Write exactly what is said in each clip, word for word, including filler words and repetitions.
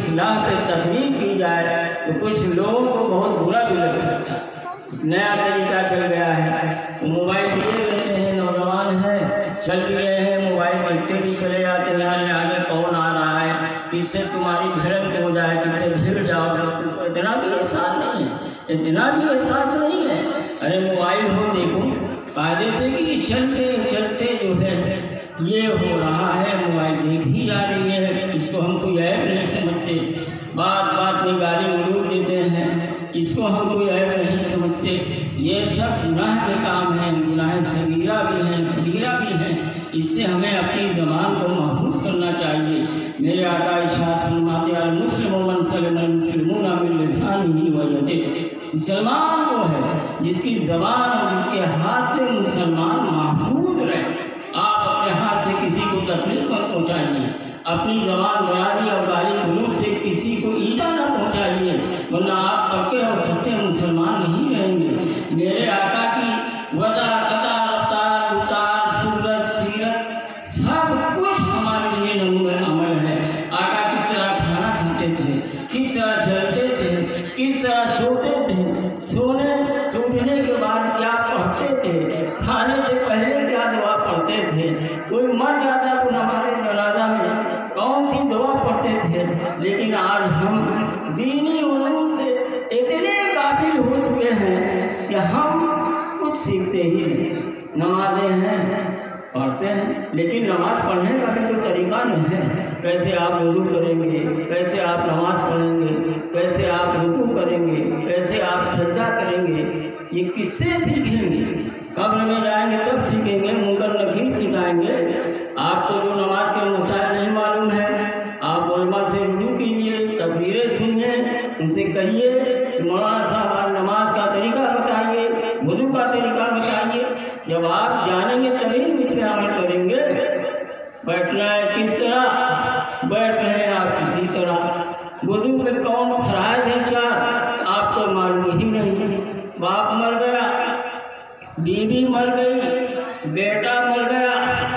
اصلاح پہ تحریک کی جائے تو کچھ لوگوں کو بہت برا بھی لگ سکتا ہے۔ نیا طریقہ چل گیا ہے، موبائل لیے رہتے ہیں، نوجوان ہیں چل بھی رہے ہیں، موبائل دیکھتے بھی چلے جاتے ہیں، آنے آگے کون آ رہا ہے، کس سے تمہاری بھیڑ ہو جائے، کس سے بھیڑ جاؤ، تم کو اتنا بھی احساس نہیں ہے، اتنا بھی احساس نہیں ہے۔ ارے موبائل ہو دیکھو فائدے سے کہ چلتے چلتے جو ہے یہ ہو رہا ہے، موبائل دیکھ ہی جا رہی ہے، اس کو ہم کوئی عیب نہیں سمجھتے، بات بات میں گالی گلوچ دیتے ہیں، اس کو ہم کوئی عیب نہیں سمجھتے۔ یہ سب گناہ کے کام ہیں، گناہ صغیرہ بھی ہیں، کبیرہ بھی ہیں، اس سے ہمیں اپنی زبان کو محفوظ کرنا چاہیے۔ میرے آقا ارشاد فرماتے ہیں المسلم من سلم المسلمون من لسانہ و یدہ، مسلمان وہ ہے جس کی زبان اور جس کے ہاتھ سے مسلمان محفوظ رہے۔ آپ اپنے ہاتھ سے کسی کو تکلیف نہ پہنچائیے، اپنی زبان براری اور گالی گلوچ سے کسی کو ایذا نہ پہنچائیے، ورنہ آپ پکے اور سچے مسلمان نہیں رہیں گے۔ میرے آقا کی وضع قطع رفتار اتار سورت سیرت سب کچھ ہمارے لیے نمونہ عمل ہے۔ آقا کس طرح کھانا کھاتے تھے، کس طرح چلتے تھے، کس طرح سوتے تھے، سونے سونے کے بعد کیا پڑھتے تھے، کھانے سے پہلے کیا دعا پڑھتے تھے، کوئی مر جاتا تو ہمارے جنازہ میں کون سی دعا پڑھتے تھے۔ لیکن آج ہم دینی علوم سے اتنے قابل ہو چکے ہیں کہ ہم کچھ سیکھتے ہی نہیں۔ نمازیں ہیں پڑھتے ہیں لیکن نماز پڑھنے کا بھی کوئی طریقہ نہیں ہے، کیسے آپ وضو کریں گے، کیسے آپ نماز پڑھیں گے، کیسے آپ رکوع کریں گے، کیسے آپ سجدہ کریں گے، یہ کس سے سیکھیں گے؟ قبر میں جائیں گے تب سیکھیں گے، منکر نکیر سکھائیں گے۔ آپ کو جو نماز کے مسائل نہیں معلوم ہے، آپ علماء سے رجوع کیجیے، تقریریں سنیے، ان سے کہیے مولانا صاحب نماز کا طریقہ بتائیے، وضو کا طریقہ بتائیے۔ جب آپ جانیں گے تبھی اس پہ عمل کریں گے۔ بیٹھنا ہے کس طرح، بیٹھ رہے ہیں آپ کسی طرح، وضو پہ کون فرائض ہے چار آپ کو معلوم ہی نہیں۔ باپ مر گیا، بیوی مر گئی، بیٹا مر گیا،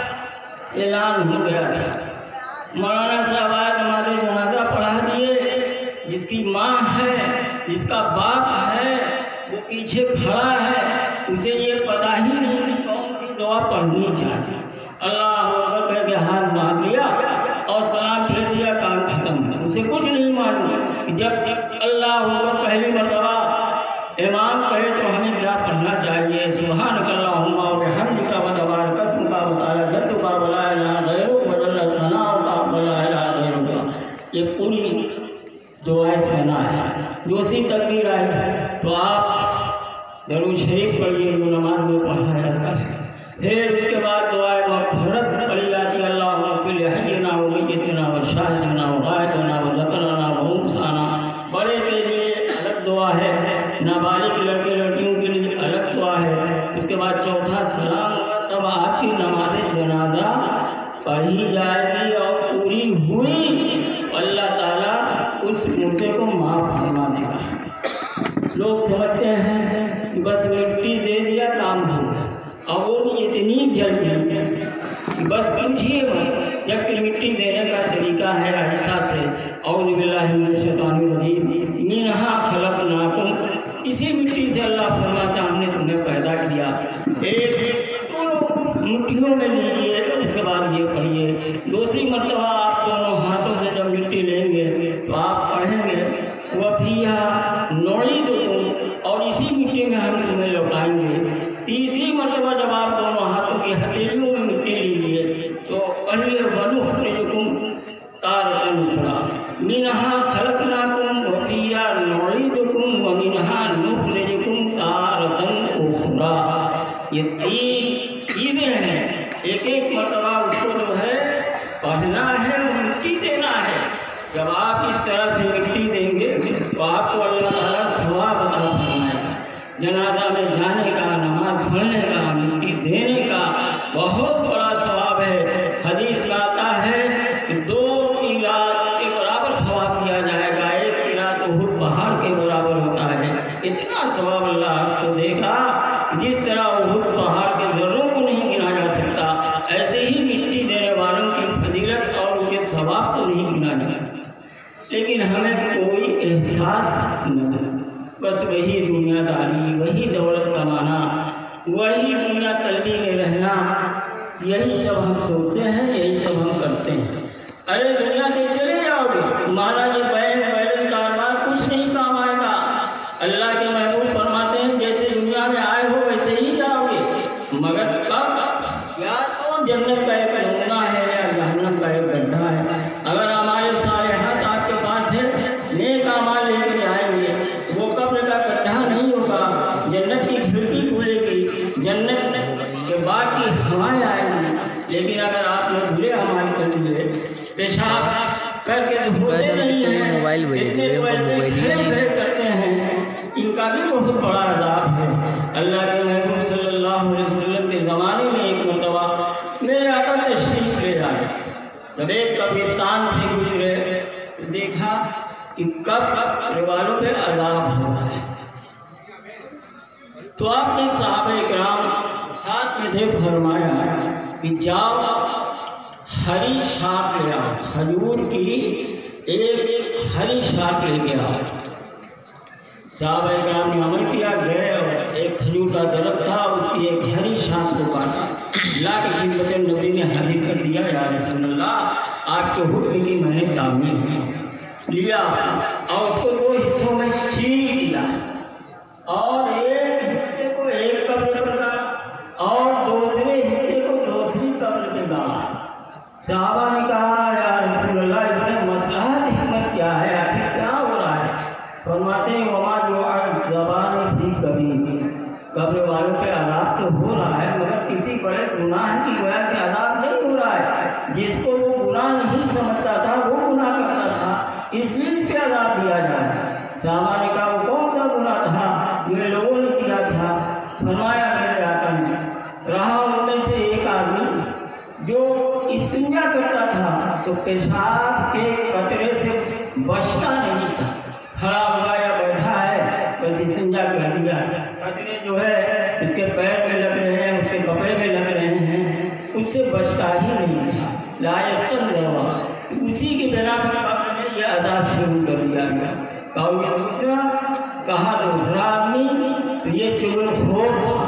اعلان ہو گیا تھا، مولانا صاحب آج ہمارے جنازہ پڑھا دیے، جس کی ماں ہے، جس کا باپ ہے، وہ پیچھے کھڑا ہے، اسے یہ پتہ ہی نہیں کہ کون سی دعا پڑھنی چاہیے۔ اللہ اکبر کہہ کے ہاتھ باندھ لیا اور سلام پھیر دیا، کام ختم۔ اسے کچھ نہیں معلوم۔ جب اللہ اکبر پہلی مرتبہ امام کہے تو ہمیں کیا پڑھنا چاہیے؟ سبحانک اللہم و بحمدک و تبارک اسمک و تعالی جدک و لا الہ غیرک و جل ثناؤک و لا الہ غیرک۔ یہ پوری دعائے ثنا ہے۔ دوسری تکبیر آئی تو آپ درود شریف پڑھیے جو نماز میں پڑھا جاتا ہے، پھر اس کے بعد دعائے مغفرت پڑھی جاتی ہے، اللہم اغفر لحینا و میتنا و شاہدنا و غائبنا و ذکرنا و انثانا۔ بڑے کے لیے الگ دعا ہے، نابالغ لڑکے لڑکیوں کے لیے الگ دعا ہے۔ اس کے بعد چوتھا سلام ہوگا، تب آپ کی نماز جنازہ پڑھی جائے گی اور پوری ہوئی، اللہ تعالیٰ اس مردے کو معاف فرما دے گا۔ لوگ سمجھتے ہیں کہ بس مٹی دے دیا کام ہو، اور وہ بھی اتنی جلدی کہ بس پوچھیے مت، جبکہ مٹی دینے کا طریقہ ہے ایسا سے اعوذ باللہ من الشیطان الرجیم منہا خلقناکم، اسی مٹی سے اللہ فرماتا ہم نے تمہیں پیدا کیا۔ ایک مٹھیوں میں لیجیے، اس کے بعد یہ پڑھیے۔ دوسری مرتبہ آپ دونوں ہاتھوں سے جب مٹی لیں گے تو آپ پڑھیں گے وَفِيهَا نُعِيدُكُمْ، اور اسی مٹی میں ہم تمہیں لوٹائیں گے۔ تیسری مرتبہ جب آپ دونوں ہاتھوں کی ہتھیلیوں میں مٹی لیجیے تو پڑھیے وَنُخْرِجُكُمْ تَارَةً أُخْرَىٰ مِنْهَا خَلَقْنَاكُمْ وَفِيهَا نُعِيدُكُمْ وَمِنْهَا نُخْرِجُكُمْ تَارَةً أُخْرَىٰ۔ یہ تین چیزیں ہیں، ایک ایک مرتبہ اس کو جو ہے پڑھنا ہے اور مٹی دینا ہے۔ جب آپ اس طرح سے مٹی دیں گے تو آپ کو اللہ تعالیٰ ثواب عطا فرمائے گا۔ جنازہ میں جانے کا، نماز پڑھنے کا، مٹی دینے کا بہت بڑا ثواب ہے۔ حدیث میں آتا ہے کہ دو قیرات کے برابر ثواب دیا جائے گا، ایک قیرات احد پہاڑ کے برابر ہوتا ہے۔ اتنا ثواب اللہ آپ کو دے گا، جس طرح احد پہاڑ کے ذروں کو نہیں گنا جا سکتا، ایسے ہی مٹی دینے والوں کی فضیلت اور ان کے ثواب کو نہیں گنا جا سکتا۔ لیکن ہمیں کوئی احساس نہیں، بس وہی دنیا داری، وہی دولت کمانا، وہی دنیا طلبی میں رہنا، یہی سب ہم سوچتے ہیں، یہی سب ہم کرتے ہیں۔ ارے دنیا سے چلے جاؤ گے، تمہارا یہ بینک بیلنس کاروبار کچھ نہیں کام آئے گا۔ اللہ کے محبوب فرماتے ہیں جیسے دنیا میں آئے ہو ویسے ہی جاؤ گے، مگر کب؟ یا تو جنت کا ایک نمونہ ہے یا جہنم کا ایک گڈھا ہے۔ اگر ہمارے صالحات آپ کے پاس ہے، نیک اعمال لے کے آئیں گے، وہ قبر کا گڈھا نہیں ہوگا، جنت کی کھڑکی کھلے گی، جنت کے بعد کی ہوائیں آئیں گی۔ لیکن اگر آپ نے برے اعمال کر لیے، پیشاب کر کے دھوتے نہیں ہیں، موبائل کرتے ہیں، ان کا بھی بہت بڑا عذاب ہے۔ اللہ کے محبوب صلی اللہ علیہ وسلم کے زمانے میں ایک مرتبہ میرے آقا تشریف لے آئے، جب ایک قبرستان سے گزرے دیکھا کہ قبر والوں پہ عذاب ہو رہا ہے، تو آپ نے صحابہ اکرام ساتھ میں تھے، فرمایا کہ جاؤ ہری شاخ لے آؤ، کھجور کی ایک ہری شاخ لے کے آؤ۔ صحابہ اکرام نے عمل کیا، گئے اور ایک کھجور کا درخت تھا، اس کی ایک ہری شاخ کو کاٹا، لا کے خدمت نبی نے حاضر کر دیا، یا رسول اللہ آپ کے حکم کی میں نے تعمیل لیا، اور اس کو دو حصوں میں چیر دیا، اور ایک حصے کو ایک قبر پر ڈالا اور دوسرے حصے کو دوسری قبر پہ ڈالا۔ صحابہ نے کہا یا رسول اللہ اس میں مصلحت حکمت کیا ہے، آخر کیا ہو رہا ہے؟ فرماتے ہیں وما جو زبان بھی کبھی، قبر والوں پہ عذاب تو ہو رہا ہے مگر کسی بڑے گناہ کی وجہ سے عذاب نہیں ہو رہا ہے، جس کو وہ گناہ نہیں سمجھتا تھا وہ گناہ کرتا تھا، اس لیے اس پہ عذاب دیا جا رہا ہے۔ صحابہ نے کہا وہ کون سا گناہ تھا جو لوگوں نے کیا تھا؟ فرمایا میرے آقا نے رہا ان میں سے ایک آدمی جو استنجا کرتا تھا تو پیشاب کے قطرے سے بچتا نہیں تھا، کھڑا ہوا یا بیٹھا ہے بس استنجا کر دیا، قطرے جو ہے اس کے پیر میں لگ رہے ہیں، اس کے کپڑے میں لگ رہے ہیں، اس سے بچتا ہی نہیں تھا، لا یستنجا، اسی کی بنا پر آپ نے یہ عذاب شروع کر دیا گیا۔ کہا یہ دوسرا، کہا دوسرا آدمی تو یہ چغل خور تھا،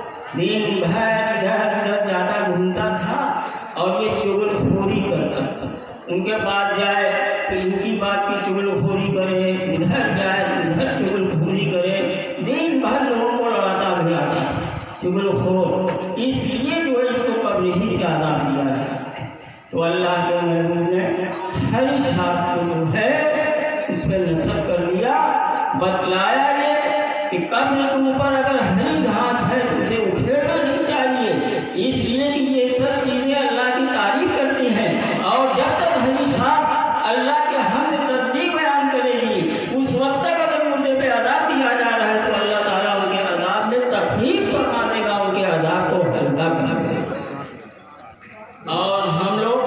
دن بھر ادھر ادھر زیادہ گھومتا تھا اور یہ چغل خوری کرتا تھا، ان کے بعد جائے تو ان کی بات کی چغل خوری کرے، ادھر جائے ادھر چغل خوری کرے، دن بھر لوگوں کو لڑاتا بھلاتا چغل خور، اس لیے جو ہے اس کو قبر ہی سے عذاب دیا ہے۔ تو اللہ کے محبوب نے ہری شاخ کو جو ہے اس پہ نصب کر دیا، بتلایا یہ کہ قبر کے اوپر اگر ہری گھاس ہے تو اسے اکھیڑنا نہیں چاہیے، اس لیے کہ یہ سب چیزیں اللہ کی تعریف کرتی ہیں، اور جب تک ہری شاخ اللہ کے حمد تصدیق بیان کرے گی اس وقت تک اگر مردے پہ عذاب دیا جا رہا ہے تو اللہ تعالیٰ ان کے عذاب میں تخفیف فرما دے گا، ان کے عذاب کو ہلکا کر دے گا۔ اور ہم لوگ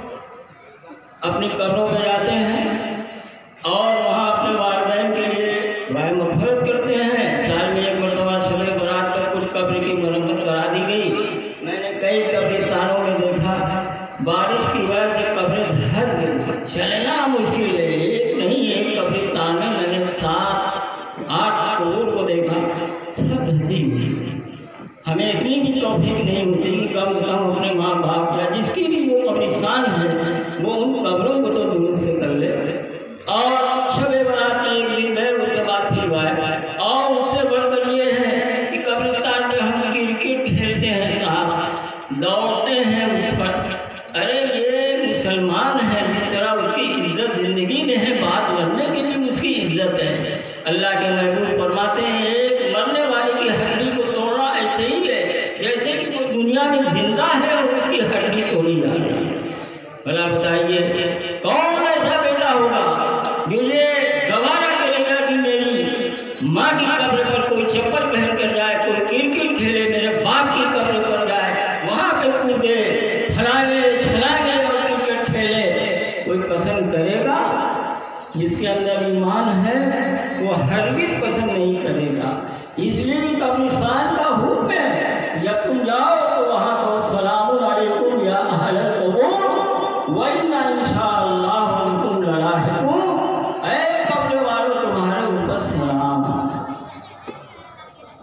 اپنی قبروں پہ جاتے ہیں اور وہاں اپنے والدین کے لیے دعائیں مغفرت کرتے ہیں، سال میں ایک مرتبہ شب برات پر کچھ قبر کی مرمت کرا دی گئی۔ میں نے کئی قبرستانوں میں دیکھا بارش کی وجہ سے قبریں دھس گئی، چلنا مشکل ہے، ایک نہیں ایک قبرستان میں میں نے سات آٹھ قبور کو دیکھا، سب دھسی ہوئی۔ ہمیں اتنی بھی توفیق نہیں ہوتی کہ کم سے کم اپنے ماں باپ یا جس کی بھی وہ قبرستان ہے وہ ان قبروں کو تو دور سے کر لے، اور شب برات میں ایک دن ہے اس کے بعد پھر گائے، اور اس سے بڑھ کر یہ ہے کہ قبرستان میں ہم کرکٹ کھیلتے ہیں، صاحب دوڑتے ہیں اس پر، ارے یہ مسلمان ہے، جس طرح اس کی عزت زندگی میں ہے، بات لڑنے کے لیے اس کی عزت ہے۔ اللہ کے محبوب فرماتے ہیں ایک مرنے والے کی ہڈی کو توڑنا ایسے ہی ہے جیسے کہ وہ دنیا میں زندہ ہے اور اس کی ہڈی توڑی جا رہی ہے۔ بھلا بتائیے کون ایسا بیٹا ہوگا جو یہ گوارا کرے گا کہ میری ماں کی قبر پر کوئی چپل پہن کر جائے، کوئی کرکٹ کھیلے، میرے باپ کی قبر پر جائے، وہاں پہ کودے پھلائے چھلائے اور کرکٹ کھیلے، کوئی پسند کرے گا؟ جس کے اندر ایمان ہے وہ ہرگز پسند نہیں کرے گا۔ اس لیے قبرستان کا حکم ہے جب تم جاؤ تو وہاں تو سلام علیکم یا اہل القبور وَإِنَّا إِنشَاءَ اللَّهُ بِكُمْ لَلَاحِقُونَ،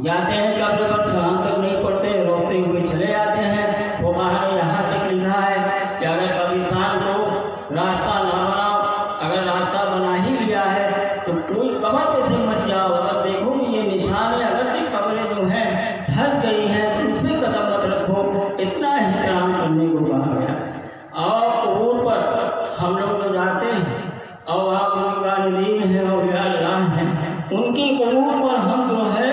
जाते हैं कब्र पर सलाम तक नहीं पढ़ते, रोते हुए चले जाते हैं। वो बाहर यहाँ तक लिखा है कि अगर कब्रिस्तान को रास्ता ना बनाओ, अगर रास्ता बना ही लिया है तो कोई कब्र पे से मत जाओ। अगर देखो ये निशान है, अगर से कब्रें जो हैं धस गई हैं तो उसमें कदम मत रखो, इतना एहतराम करने को कहा गया। और कबूर पर हम लोग तो जाते हैं और आप मुल्कान हैं और अल्लाह हैं, उनकी कबूर पर हम जो है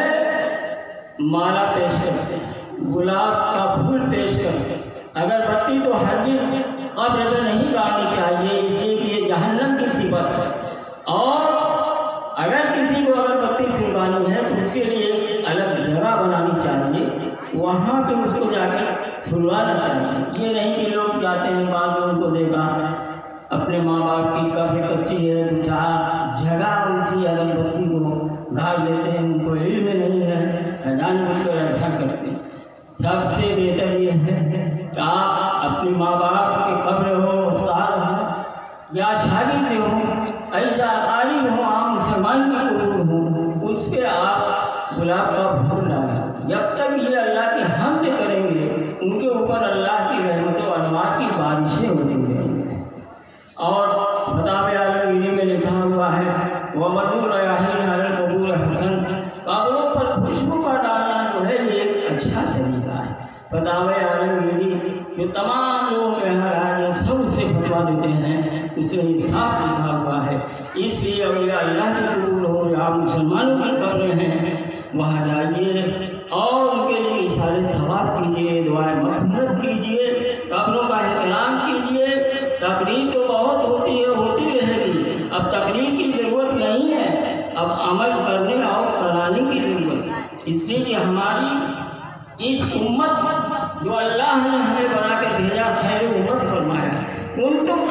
माला पेश करते हैं, गुलाब का फूल पेश करते हैं। अगरबत्ती तो हरगिज़ कब्र में नहीं डालनी चाहिए, इसलिए कि ये जहन्नम की सिफत है। और अगर किसी को अगरबत्ती सुलगानी है तो उसके लिए अलग जगह बनानी चाहिए, वहाँ पे उसको जाकर सुलगाना चाहिए। ये नहीं कि लोग जाते हैं, बाद में उनको देखा अपने माँ बाप की कब्र कच्ची है, जहाँ जगह उसी अगरबत्ती को गाड़ देते हैं, उनको इल्म नहीं है, जानबूझकर ऐसा करते हैं। सबसे बेहतर ये है कि आप अपने माँ बाप के कब्र हो, उस्ताद हो या शागिर्द हो, ऐसा तालिब हो, आम मुसलमान की कबूर हो, उस पर आप गुलाब का फूल डालें। जब तक ये अल्लाह की हमद करेंगे उनके ऊपर अल्लाह की रहमत और अनवार की बारिशें होती रहेंगी। और बतावे आलमगीरी में लिखा हुआ है वह मधुर कबूल हसन, कब्रों पर खुशबू का डालना जो है ये एक अच्छा तरीका है। बतावे आलमगीरी जो तमाम लोग यहाँ आए सब उसे फतवा देते हैं, उसमें साफ लिखा हुआ है। इसलिए अगर अल्लाह की कबूल हो या मुसलमानों की कब्रें हैं वहाँ जाइए और उनके लिए इशारे सवाब कीजिए, दुआएं मग़फ़िरत कीजिए, कब्रों का एहतराम कीजिए। तकरीर तो बहुत होती है, होती रहेगी, अब तकरीर की ज़रूरत नहीं है, अब अमल करने और कराने की ज़रूरत। इसलिए कि हमारी इस उम्मत जो अल्लाह ने हमें बना के भेजा, खैर उम्मत फरमाया, उन तुम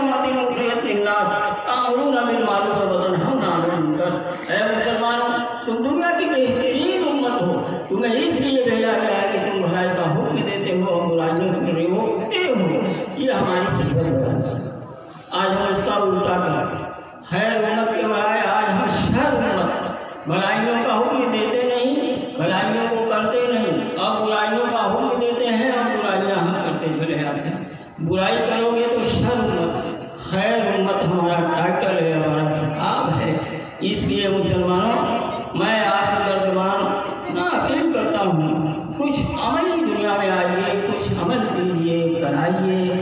मुसलमानों तुम दुनिया की बेहतरीन उम्मत हो, तुम्हें इसलिए भेजा गया है कि तुम भलाई का हुक्म देते हो और बुराइयों से रोकते हो। ये हमारी सिफत है। आज हम इसका उल्टा करते खैर उम्मत के बजाय आज हम शर उम्मत, भलाइयों का हुक्म देते नहीं, भलाइयों को करते नहीं, और बुराइयों का हुक्म देते हैं और बुराइयाँ हम करते चले जाते हैं। बुराई करोगे तो शर उम्मत, खैर उम्मत हमारा टाइटल है, हमारा खिताब है। इसलिए मुसलमानों मैं आपके दरबार ना अपील करता हूँ, कुछ अमल ही दुनिया में आइए, कुछ अमल कीजिए, कराइए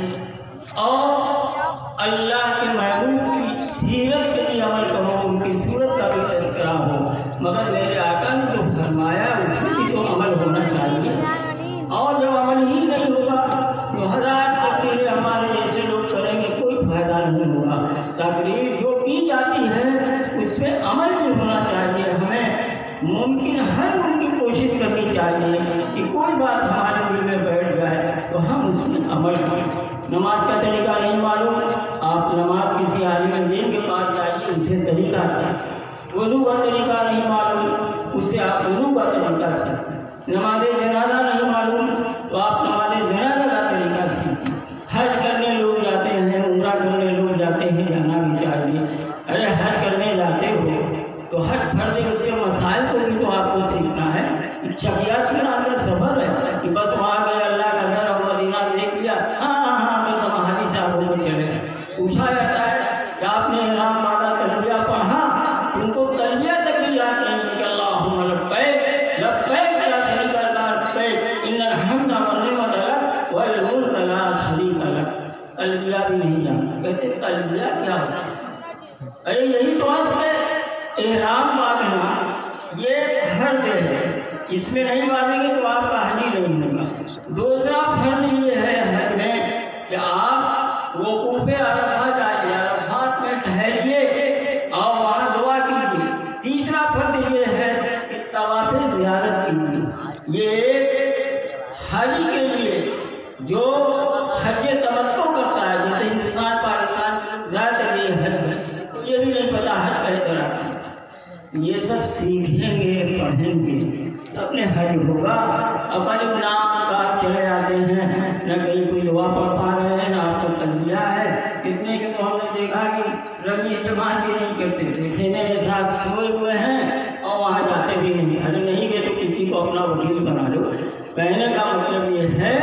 और अल्लाह के महबूब की सीरत पे भी अमल करो, उनकी सूरत का भी तज़किरा हो। मगर मेरे आका ने जो फरमाया उसी की तो अमल होना चाहिए। और जब अमल ही नहीं होगा तो हज़ार तकरीरें हमारे जैसे लोग करेंगे, कोई फ़ायदा नहीं होगा। तकरीर जो की जाती है उस पर अमल भी होना चाहिए। हमें मुमकिन हर उनकी कोशिश करनी चाहिए कि कोई बात हमारे दिल में बैठ जाए तो हम उसमें अमल करें। नमाज का तरीका नहीं मालूम, आप नमाज किसी आलिम दीन के पास जाइए, उसे तरीका से। वज़ू का तरीका नहीं मालूम, उससे आप वज़ू का तरीका सीखें। नमाज जनाजा नहीं मालूम तो आप नमाज जनाजा का तरीका सीखें। हज करने लोग जाते हैं, उम्रा करने लोग जाते हैं, जाना भी चाहिए। अरे हज करने जाते हो तो हज फर्ज उसके मसाइल को भी तो आपको सीखना है। चकिया चुना का सफ़र है कि बस वहाँ गए, अल्लाह का घर और मदीना देख लिया, हाँ हाँ हाँ बस हम हाजी साहब को चले गए। पूछा जाता है कि आपने इनाम मादा तलबिया पढ़ा, तुमको तलबिया तक भी याद नहीं कि अल्लाहुम्मा लब्बैक लब्बैक या शरीक लक इन्नल हम्दा व निअमत लक वल मुल्क ला शरीक लक। तलबिया भी नहीं जानता, कहते तलबिया क्या होता है? अरे यही तो असल है, एहराम बांधना ये फर्ज है, इसमें नहीं बांधेंगे तो आपका हज ही नहीं होगा। दूसरा फर्ज ये है हज में कि आप वो वक़ूफ़े अरफ़ात जाइए, अरफ़ात में ठहरिए और वहाँ दुआ कीजिए। तीसरा फर्ज ये है कि तवाफ़े ज़ियारत कीजिए। ये हज के लिए जो हज तमत्तु करता है, जैसे हिंदुस्तान पाकिस्तान ज़्यादातर ये हज है, ये भी नहीं पता हज कह तरह ये सब सीखेंगे पढ़ेंगे अपने हज होगा। अपने नाम का चले जाते हैं, न कहीं कोई दुआ पढ़ पा रहे हैं, न आपको तलबिया है। कितने के तो हमने देखा कि रंगी जमान भी नहीं करते, देखे में साथ सोए हुए हैं और वहाँ जाते भी नहीं। अरे नहीं गए तो किसी کو اپنا وکیل بنا لو۔ کہنے کا مطلب یہ ہے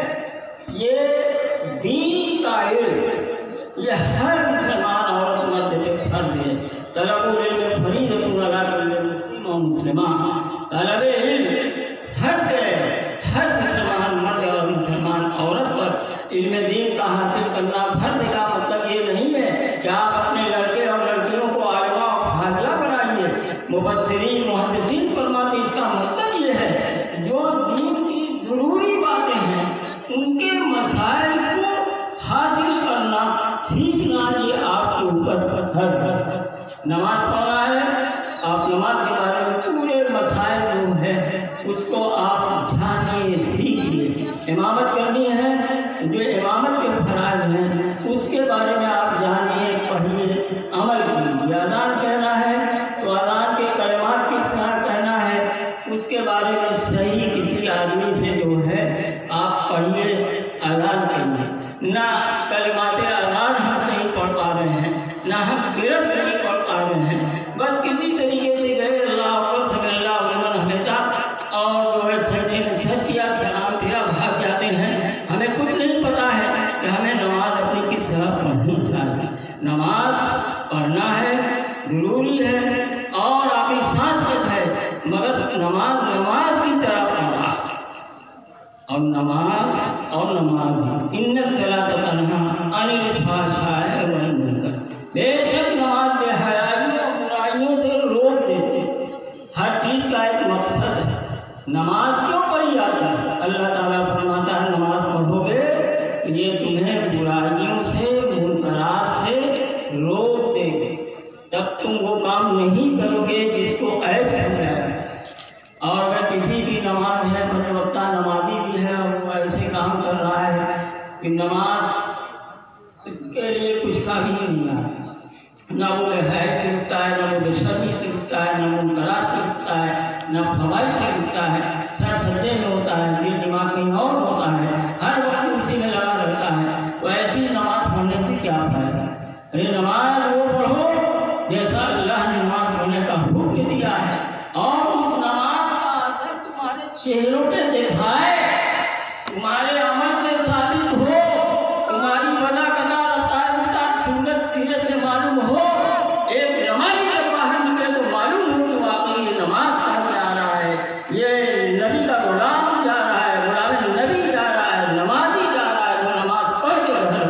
یہ دین کا علم یہ ہر مسلمان عورت مرد پہ فرض ہے۔ طلب العلم فریضۃ علی کل مسلم و مسلمہ، طلب علم فرض ہے ہر مسلمان مرد اور مسلمان عورت پر۔ علم دین کا حاصل کرنا فرض کا مطلب یہ نہیں ہے کہ آپ اپنے لڑکے اور لڑکیوں کو عالمہ اور فاضلہ بنائیے۔ مفسرین محدثین فرماتے اس کا مطلب یہ ہے جو دین کی ضروری باتیں ہیں ان کے مسائل کو حاصل کرنا سیکھنا یہ آپ کے اوپر فرض ہے۔ نماز پڑھنا ہے، آپ نماز کے بارے میں پورے مسائل جو ہے اس کو آپ جانیے سیکھیے۔ امامت کرنی ہے، جو امامت کے فرائض ہیں اس کے بارے میں آپ جانیے پڑھیے عمل کیجیے۔ اذان کہنا ہے تو اذان کے کلمات کس طرح کہنا ہے اس کے بارے میں صحیح کسی آدمی سے جو ہے آپ پڑھیے، اذان کریے۔ نہ کلمات اذان ہم صحیح پڑھ پا رہے ہیں نہ ہم قرأت صحیح پڑھ پا رہے ہیں، بس کسی طریقے سے گئے اللہ اکبر سمع اللہ لمن حمدہ اور جو ہے سجدے میں سر کیا، سلام پھرا، بھاگ جاتے ہیں۔ ہمیں کچھ نہیں پتا ہے کہ ہمیں نماز اپنی کس طرح پڑھنی چاہیے۔ نماز پڑھنا ہے، ضروری ہے اور آپ کی سانس تک ہے، مگر نماز نماز کی طرح پڑھا اور نماز اور نماز ان الصلاۃ تنہی عن الفحشاء والمنکر، بے شک نماز بے حیائی اور برائیوں سے روک دیتے۔ ہر چیز کا ایک مقصد ہے۔ نماز کیوں پڑھی جاتی ہے؟ اللہ تعالیٰ فرماتا ہے نماز پڑھو گے یہ تمہیں برائیوں سے منکرات سے روک دے گے، تب تم وہ کام نہیں کرو گے جس کو عیب سمجھا ہے۔ اور اگر کسی کی نماز ہے بد وقتہ نمازی بھی ہے اور وہ ایسے کام کر رہا ہے کہ نماز کے لیے کچھ کا ہی نہیں آتا، نہ وہ حیض سے رکتا ہے، نہ وہ بشرمی سے رکتا ہے، نہ منکرات سے رکتا ہے، نہ فوائد سے رکتا ہے، سر سجدے میں ہوتا ہے، دل دماغ کہیں اور ہوتا ہے، ہر وقت اسی میں لگا رہتا ہے، تو ایسی نماز پڑھنے سے کیا فائدہ؟ ارے نماز وہ پڑھو جیسا اللہ نے نماز پڑھنے کا حکم دیا ہے اور اس نماز کا اثر تمہارے چہروں پہ دکھائے، تمہارے عمل سے ثابت ہو، تمہاری وجہ قطع رفتار رفتار سنت سیرت سے معلوم ہو۔ ایک نمازی جب باہر نکلے تو معلوم ہو کہ واقعی یہ نماز پڑھ کے آ رہا ہے، یہ نبی کا غلام جا رہا ہے، غلام نبی جا رہا ہے، نمازی جا رہا ہے، وہ نماز پڑھ کے گھر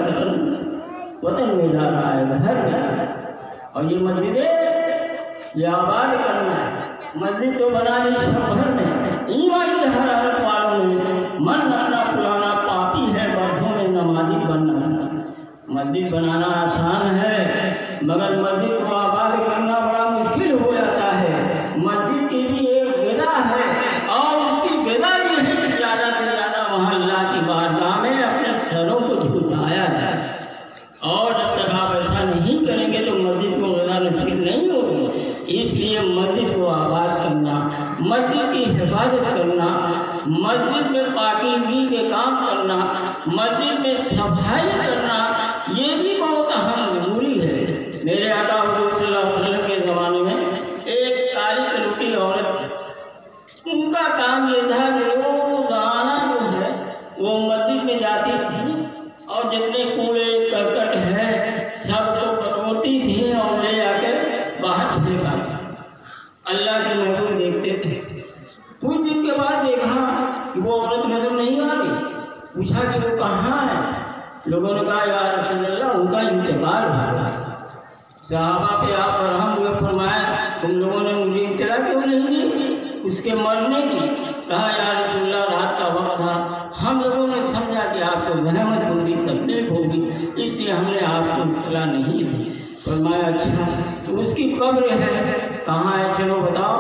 وطن میں جا رہا ہے، گھر جا رہا ہے۔ اور یہ مسجدیں یہ آباد کرنا ہے، مسجد تو بنانی شہر بھر میں، ایمان کی حرارت والوں نے من رکھنا پرانا پاپی ہے، برسوں میں نمازی بننا ہے۔ مسجد بنانا آسان ہے مگر مسجد کو آباد کرنا بڑا مشکل ہو جاتا ہے۔ مسجد کی بھی ایک غذا ہے اور اس کی غذا یہ ہے کہ زیادہ سے زیادہ وہاں اللہ کی بارگاہ میں اپنے سروں کو جھکایا جائے، اور جب تک آپ ایسا نہیں کریں گے تو مسجد کو غذا نصیب نہیں ہوگی۔ اس لیے مسجد کو آباد کرنا، مسجد کی حفاظت کرنا، مسجد میں پاکیزگی کے کام کرنا، مسجد میں صفائی کرنا یہ بھی بہت اہم ضروری ہے۔ میرے آقا حضور صلی اللہ علیہ وسلم کے زمانے میں ایک کالی کلوٹی عورت تھی، ان کا کام یہ تھا کہ روزانہ جو ہے وہ مسجد میں جاتی تھی اور جتنے کوڑے کرکٹ ہے سب کو بٹورتی تھی اور لے جا کے باہر پھینکا۔ اللہ کے محبوب دیکھتے تھے، کچھ دن کے بعد دیکھا کہ وہ عورت نظر نہیں آ رہی، پوچھا کہ وہ کہاں ہے؟ لوگوں نے کہا یا رسول اللہ ان کا انتقال ہو گیا۔ صحابہ پہ آپ رحم ہوئے، فرمایا تم لوگوں نے مجھے اطلاع کیوں نہیں دی اس کے مرنے کی؟ کہا یا رسول اللہ رات کا وقت تھا، ہم لوگوں نے سمجھا کہ آپ کو زحمت ہوگی، تکلیف ہوگی، اس لیے ہم نے آپ کو اطلاع نہیں دی۔ فرمایا اچھا تو اس کی قبر ہے کہاں ہے؟ چلو بتاؤ۔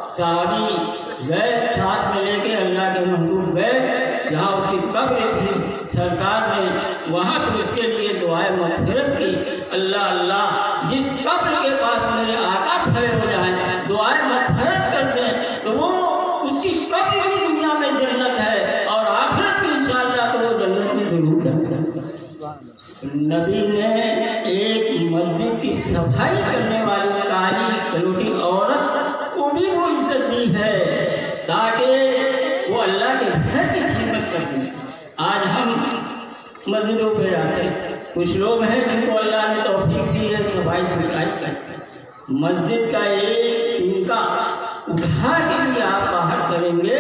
صحابی گئے ساتھ میں لے کے، اللہ کے محبوب گئے جہاں اس کی قبر تھی، سرکار نے وہاں پہ اس کے لیے دعائے مغفرت کی، اللہ اللہ جس قبر کے پاس میرے آقا کھڑے ہو جائیں دعائے مغفرت کر دیں تو وہ اس کی قبر بھی دنیا میں جنت ہے اور آخرت کی انشاءاللہ تو وہ جنت میں ضرور جائے۔ نبی نے ایک مسجد کی صفائی کرنے والی کالی کلوٹی عورت کو بھی وہ عزت دی ہے تاکہ کچھ لوگ ہیں جن کو اللہ نے توفیق دی ہے صفائی ستھرائی کرتے ہیں، مسجد کا ایک تنکا اٹھا کے بھی آپ باہر کریں گے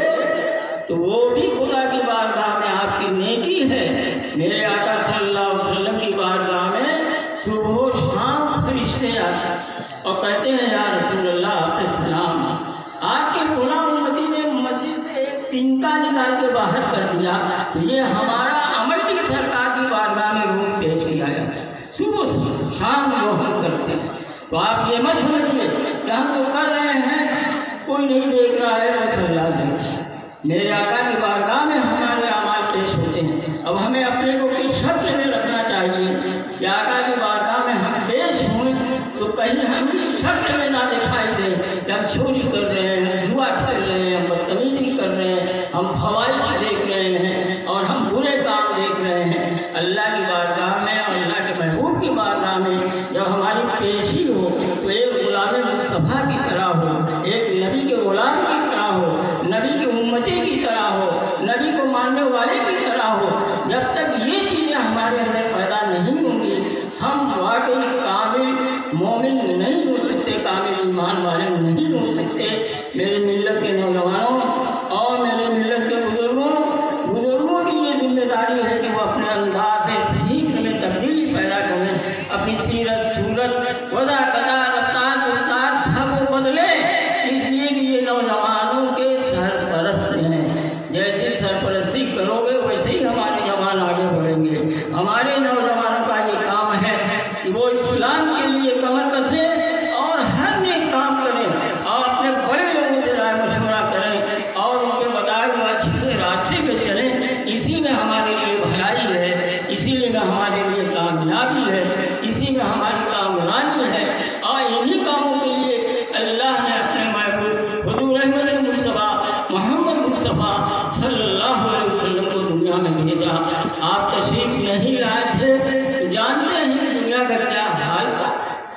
تو وہ بھی خدا کی بارگاہ میں آپ کی نیکی ہے۔ میرے آقا صلی اللہ علیہ وسلم کی بارگاہ میں صبح و شام فرشتے آتے ہیں اور کہتے ہیں یا رسول اللہ آپ کے سلام، آپ کے غلام امتی نے مسجد سے ایک تنکا نکال کے باہر کر دیا تو یہ ہمارا عمل بھی سرکار کی بارگاہ میں روح پیش کیا جاتا ہے، صبح سے شام جو ہم کرتے ہیں۔ تو آپ یہ مت سمجھیے کہ ہم جو کر رہے ہیں کوئی نہیں دیکھ رہا ہے، بس اللہ دیکھ رہا ہے۔ میرے آقا کی بارگاہ میں ہمارے اعمال پیش ہوتے ہیں، اب ہمیں اپنے کو کس شکل میں رکھنا چاہیے کہ آقا کی بارگاہ میں ہم پیش ہوں تو کہیں ہم اس شکل میں نہ دکھائی دیں کہ ہم چوری کر رہے ہیں، جوا کھیل رہے ہیں، ہم بدتمیزی کر رہے ہیں، ہم خواہش دیکھ رہے ہیں اور ہم برے کام دیکھ رہے ہیں۔ اللہ کی بارگاہ میں اور اللہ کے محبوب کی بارگاہ میں جب ہماری پیشی ہو تو ایک غلام مصطفیٰ کی طرح ہو، ایک نبی کے غلام کی طرح ہو، نبی کی امتی کی طرح ہو، نبی کو ماننے والے کی طرح ہو۔ جب تک یہ چیزیں ہمارے اندر پیدا نہیں ہوں گی ہم واقعی کامل مومن نہیں ہو سکتے، کامل ایمان والے نہیں ہو سکتے۔ میرے ملت کے نوجوانوں اور میرے ملت کے بزرگوں بزرگوں کی یہ ذمہ داری ہے کہ وہ اپنے انداز ٹھیک میں تبدیلی پیدا کریں، اپنی سیرت صورت وضع قضا رفتار گفتار سب کو بدلے، اس لیے کہ یہ نوجوانوں کے سرپرست ہیں۔ جیسی سرپرستی کرو گے ویسے ہی ہمارے جوان آگے بڑھیں گے۔ ہمارے نوجوانوں کا یہ کام ہے کہ وہ اسلام کے لیے کمر کسے اور ہر نیک کام کریں اور اپنے بڑے لوگوں سے رائے مشورہ کریں اور ان کے بتائے ہوئے اچھے راستے پہ چلیں۔ اسی میں ہمارے لیے بھلائی ہے، اسی میں ہمارے لیے کامیابی ہے، اسی میں ہماری کامرانی ہے۔ اور انہی کاموں کے لیے اللہ نے اپنے محبوب حضور احمد مصطفیٰ محمد مصطفیٰ صلی اللہ علیہ وسلم کو دنیا میں بھیجا۔ آپ تشریف نہیں لائے تھے تو جانتے ہیں دنیا کا کیا حال تھا۔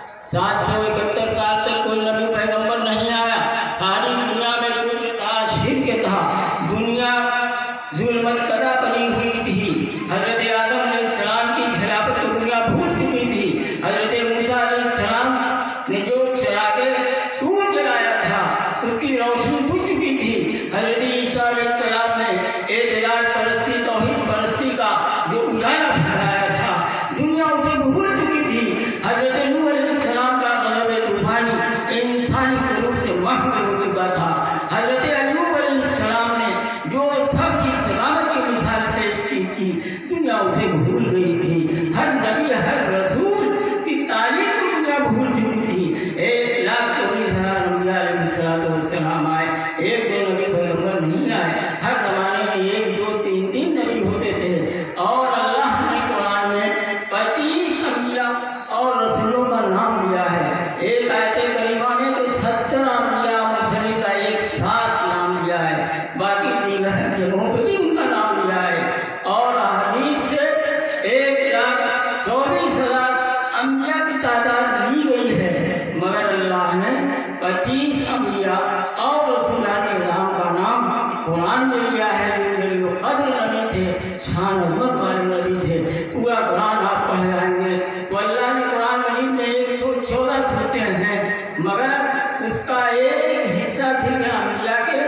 سات سو اکہتر سال تک کوئی نبی پیغمبر نہیں آیا، ساری دنیا میں کفر تھا، شرک تھا، دنیا ظلمت قضا بنی ہوئی تھی۔ حضرت آدم علیہ السلام کی خلافت کو دنیا بھول چکی تھی۔ حضرت موسیٰ علیہ السلام نے جو چراغے ٹوٹ جلایا تھا اس کی روشنی بجھ چکی تھی۔ حضرت عیسیٰ علیہ السلام نے اعتدال پرستی توحید پرستی کا جو اجالا پھیلایا تھا دنیا اسے بھول چکی تھی۔ حضرت نوح علیہ السلام کا غضب طوفانی انسانی سلوک سے محو ہو چکا تھا۔ حضرت ایوب علیہ السلام نے جو سب کی سلامت کی مثال پیش کی تھی دنیا اسے بھول گئی تھی۔ ہر نبی ہر رسول کی تعلیم کو دنیا بھول چکی تھی۔ ایک لاکھ چوبیس ہزار انبیاء علیہ السلام آئے، ایک دو نبی پیغمبر نہیں آئے۔ ہر زمانے میں ایک دو تین تین نبی ہوتے تھے اور اللہ نے قرآن میں پچیس انبیاء اور رسولوں کا نام لیا ہے۔ ایک آیت کریمہ نے تو ستر انبیاء مرسلین کا ایک ساتھ نام لیا ہے، باقی دیگر جگہوں پہ بھی ان کا نام لیا ہے۔ اور حدیث سے ایک لاکھ چوبیس ہزار انبیاء کی تعداد لی گئی ہے، مگر اللہ نے پچیس انبیاء اور رسولان اعظام کا نام قرآن میں لیا ہے۔ جو قدر نبی تھے، شان عظمت والے نبی تھے۔ پورا قرآن آپ پڑھ جائیں گے تو اللہ نے قرآن مجید میں ایک سو چودہ صورتیں ہیں، مگر اس کا ایک حصہ صرف انبیاء کے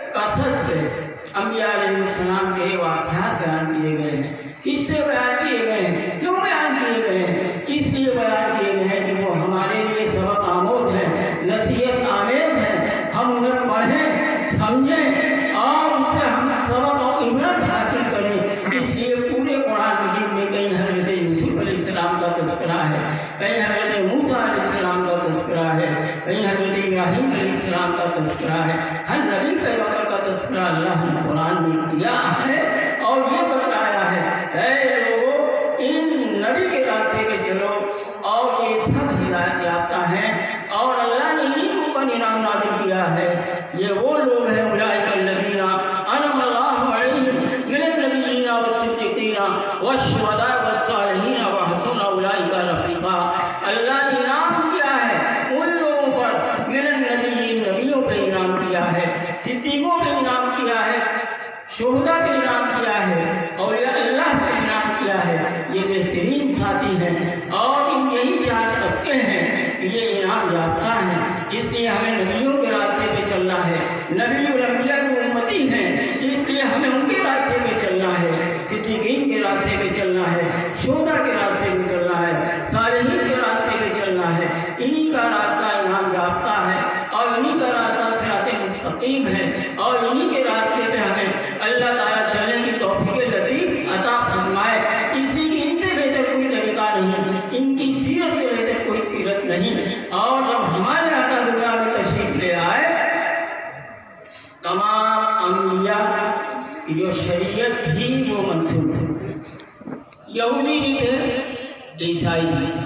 قصص پہ، انبیاء علیہ السلام کے واقعات بیان کیے گئے ہیں۔ کس سے بیان کیے گئے ہیں؟ کیوں بیان کیے گئے ہیں؟ اس لیے بیان کیے گئے ہیں کہ وہ ہمارے لیے سبق آموز ہیں، نصیحت آمیز ہیں۔ ہم انہیں پڑھیں، سمجھیں اور ان سے ہم سبق اور عبرت حاصل کریں۔ اس لیے پورے قرآن مجید میں کہیں حضرت یوسف علیہ السلام کا تذکرہ ہے، کہیں حضرت موسیٰ علیہ السلام کا تذکرہ ہے، کہیں حضرت ابراہیم علیہ السلام کا تذکرہ ہے۔ ہر نبی پیغمبر کا تذکرہ اللہ نے قرآن میں کیا ہے اور یہ بتایا ہے اے لوگوں ان نبی کے راستے پہ چلو اور یہ سب ہدایت یافتہ ہیں اور اللہ نے انہیں پر انعام نازل کیا ہے۔ یہ وہ لوگ ہیں اولئک الذین انعم اللہ علیہم من النبیین والصدیقین والشہداء والصالحین وحسن اولئک رفیقا۔ اللہ نے انعام کیا ہے ان لوگوں پر، من النبیین نبیوں پہ انعام کیا ہے، صدیقوں پہ انعام کیا ہے، شہداء پہ انعام کیا ہے، اولیاء اللہ پہ انعام کیا ہے۔ یہ بہترین ساتھی انعام یافتہ ہیں، اس لیے ہمیں نبیوں کے راستے پہ چلنا ہے، نبی الانبیاء کی امتی ہیں، اس لیے ہمیں ان کے راستے پہ چلنا ہے، صدیقین کے راستے پہ چلنا ہے، شہداء کے راستے پہ چلنا ہے، صالحین کے راستے پہ چلنا ہے۔ انہی کا راستہ انعام یافتہ ہے اور انہی کا راستہ صراط مستقیم ہے، اور انہی کے راستے پہ ہمیں اللہ تعالیٰ چلنے کی توفیق لطیف عطا فرمائے، اس لیے کہ ان سے بہتر کوئی طریقہ نہیں، ان کی سیرت سے بہتر کوئی سیرت نہیں۔ اور جب ہمارے آقا دنیا میں تشریف لے آئے، تمام انبیاء کی جو شریعت تھی وہ منسوخ تھی، یہودی بھی تھے، عیسائی بھی،